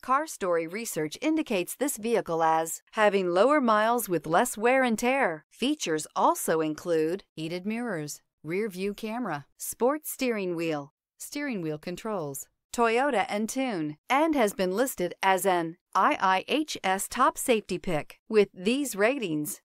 Car Story research indicates this vehicle as having lower miles with less wear and tear. Features also include heated mirrors, rear view camera, sports steering wheel controls, Toyota Entune, and has been listed as an IIHS top safety pick. With these ratings,